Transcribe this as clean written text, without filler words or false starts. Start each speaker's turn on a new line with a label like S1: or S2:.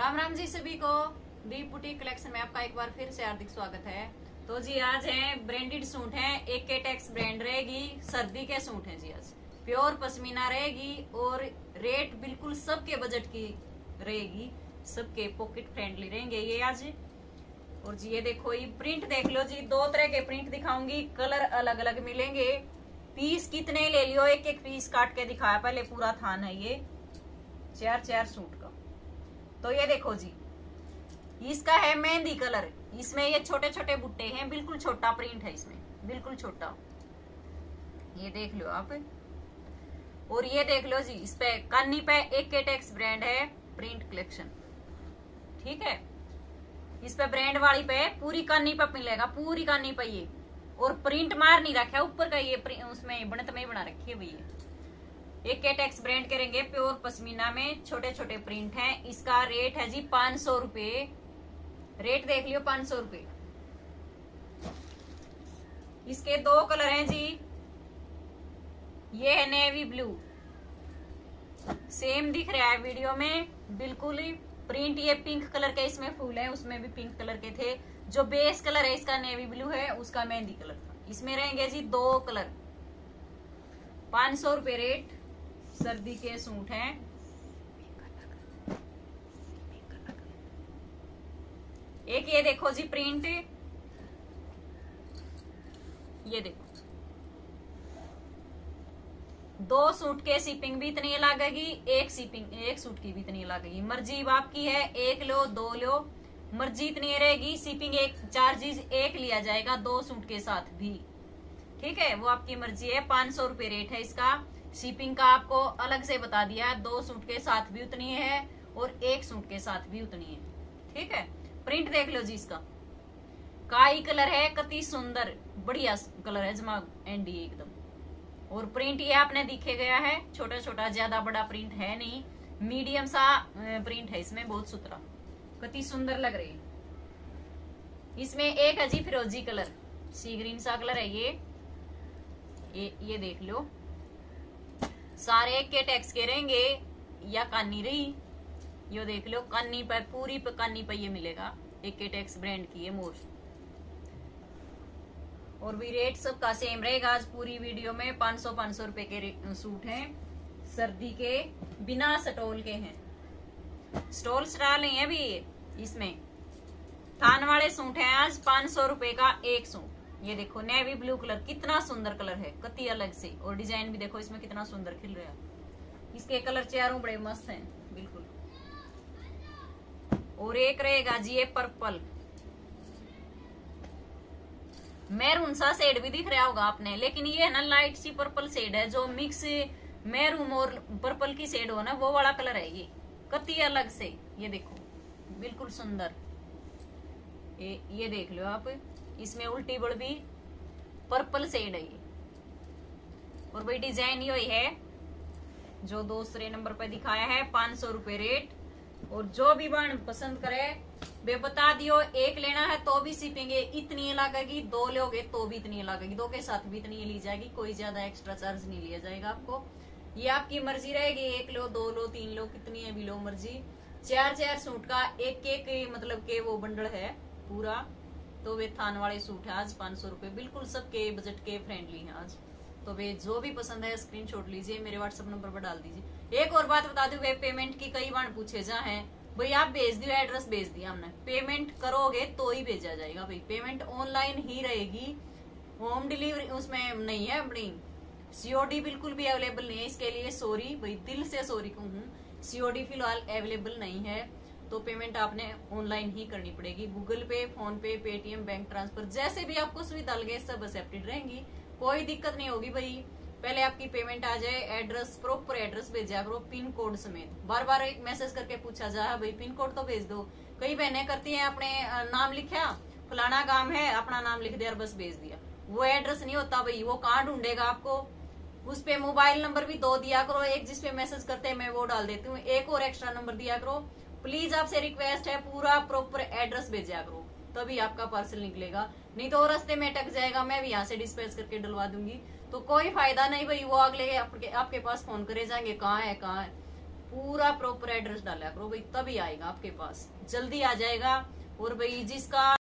S1: राम राम जी सभी को। दी boutique collection में आपका एक बार फिर से हार्दिक स्वागत है। तो जी आज है ब्रांडेड सूट है, एक के टेक्स ब्रांड रहेगी, सर्दी के सूट हैं जी। आज प्योर पश्मीना रहेगी और रेट बिल्कुल सबके बजट की रहेगी, सबके पॉकेट फ्रेंडली रहेंगे ये आज। और जी ये देखो, ये प्रिंट देख लो जी, दो तरह के प्रिंट दिखाऊंगी, कलर अलग अलग मिलेंगे। पीस कितने ले लियो, एक एक पीस काट के दिखाया, पहले पूरा थान है ये चार सूट का। तो ये देखो जी, इसका है मेहंदी कलर, इसमें ये छोटे छोटे बुट्टे हैं, बिल्कुल छोटा प्रिंट है इसमें, बिल्कुल छोटा, ये देख लो आप। और ये देख लो जी, इस पे कानी पे एक के टेक्स ब्रांड है, प्रिंट कलेक्शन, ठीक है। इस पे ब्रांड वाली पे पूरी कानी पे मिलेगा, पूरी कानी पे ये, और प्रिंट मार नहीं रखा ऊपर का, ये उसमें बनत में बना रखी है भैया। एक के टेक्स ब्रांड करेंगे, प्योर पश्मीना में छोटे छोटे प्रिंट हैं। इसका रेट है जी 500 रुपए, रेट देख लियो 500 रुपए। इसके दो कलर हैं जी, ये है नेवी ब्लू, सेम दिख रहा है वीडियो में बिल्कुल ही। प्रिंट ये पिंक कलर के इसमें फूल है, उसमें भी पिंक कलर के थे। जो बेस कलर है इसका नेवी ब्लू है, उसका मेहंदी कलर था। इसमें रहेंगे जी दो कलर, 500 रुपए रेट। सर्दी के सूट हैं, एक ये देखो जी प्रिंट, ये देखो, दो सूट के शिपिंग भी इतनी लगेगी, एक सूट की भी इतनी लगेगी। मर्जी आपकी है, एक लो दो लो, मर्जी इतनी रहेगी। शिपिंग एक चार्जेस एक लिया जाएगा दो सूट के साथ भी, ठीक है, वो आपकी मर्जी है। 500 रुपए रेट है इसका। शिपिंग का आपको अलग से बता दिया है, दो सूट के साथ भी उतनी है और एक सूट के साथ भी उतनी है, ठीक है। प्रिंट देख लो जी, इसका काई कलर है, कति सुंदर बढ़िया कलर है, जमा एंडी एकदम। और प्रिंट ये आपने दिखे गया है, छोटा छोटा, ज्यादा बड़ा प्रिंट है नहीं, मीडियम सा प्रिंट है इसमें, बहुत सुथरा, कति सुंदर लग रही है। इसमें एक है जी फिरोजी कलर, सी ग्रीन सा कलर है ये देख लो। सारे एक के टैक्स के रहेंगे या कानी रही, यो देख लो, कानी पे पूरी पे कानी पे ये मिलेगा, एक के टैक्स ब्रांड की है मोर। और भी रेट सबका सेम रहेगा आज पूरी वीडियो में। 500 रुपए के सूट हैं, सर्दी के, बिना स्टॉल के हैं, स्टॉल चढ़ा नहीं है अभी इसमें। थान वाले सूट हैं आज 500 रुपए का एक सूट। ये देखो नेवी ब्लू कलर, कितना सुंदर कलर है, कति अलग से, और डिजाइन भी देखो इसमें कितना सुंदर खिल रहा है। इसके कलर चारों बड़े मस्त हैं बिल्कुल। और एक रहेगा जी ये पर्पल, मैरून सा शेड भी दिख रहा होगा आपने, लेकिन ये है ना लाइट सी पर्पल शेड है, जो मिक्स मैरून और पर्पल की शेड हो ना, वो वाला कलर है ये, कति अलग से। ये देखो बिल्कुल सुंदर, ये देख लो आप, इसमें उल्टी बड़ भी पर्पल शेड है ये। और भाई डिजाइन यही है जो दूसरे नंबर पे दिखाया है, 500 रुपए रेट। और जो भी बन पसंद करे वे बता दियो, एक लेना है तो भी शिपिंग इतनी लगेगी, दो लोगे तो भी इतनी लगेगी, दो के साथ भी इतनी ली जाएगी, कोई ज्यादा एक्स्ट्रा चार्ज नहीं लिया जाएगा आपको। ये आपकी मर्जी रहेगी, एक लो दो लो तीन लो, कितनी है भी लो मर्जी। चार सूट का एक एक मतलब के वो बंडल है पूरा। तो वे थान वाले सूट है आज 500 रुपए, बिल्कुल सबके बजट के फ्रेंडली है आज। तो वे जो भी पसंद है स्क्रीनशॉट लीजिए, मेरे व्हाट्सएप नंबर पर डाल दीजिए। एक और बात बता दूं, वे पेमेंट की कई बार पूछे जा है, भाई आप भेज दियो, एड्रेस भेज दिया हमने, पेमेंट करोगे तो ही भेजा जाएगा भाई, पेमेंट ऑनलाइन ही रहेगी, होम डिलीवरी उसमें नहीं है अपनी। सीओडी बिल्कुल भी अवेलेबल नहीं है, इसके लिए सॉरी भाई, दिल से सॉरी कहूँ, सीओडी फिलहाल अवेलेबल नहीं है। तो पेमेंट आपने ऑनलाइन ही करनी पड़ेगी, गूगल पे, फोन पे, पेटीएम, बैंक ट्रांसफर, जैसे भी आपको सुविधा लगे सब एक्सेप्टेड रहेंगी, कोई दिक्कत नहीं होगी भाई। पहले आपकी पेमेंट आ जाए, एड्रेस प्रॉपर एड्रेस भेजा करो, पिन कोड समेत। बार बार एक मैसेज करके पूछा जाए भाई पिन कोड तो भेज दो, कई बहनें करती हैं अपने नाम लिखा, फलाना काम है, अपना नाम लिख दिया और बस भेज दिया, वो एड्रेस नहीं होता भाई, वो कहाँ ढूंढेगा आपको। उस पे मोबाइल नंबर भी दो दिया करो, एक जिसपे मैसेज करते हैं मैं वो डाल देती हूँ, एक और एक्स्ट्रा नंबर दिया करो प्लीज, आपसे रिक्वेस्ट है, पूरा प्रॉपर एड्रेस भेजा करो, तभी आपका पार्सल निकलेगा, नहीं तो रास्ते में अटक जाएगा, मैं भी यहाँ से डिस्पैच करके डलवा दूंगी, तो कोई फायदा नहीं भाई। वो अगले आपके पास फोन करे जाएंगे, कहाँ है कहाँ है, पूरा प्रॉपर एड्रेस डाला करो भाई, तभी आएगा आपके पास, जल्दी आ जाएगा। और भाई जिसका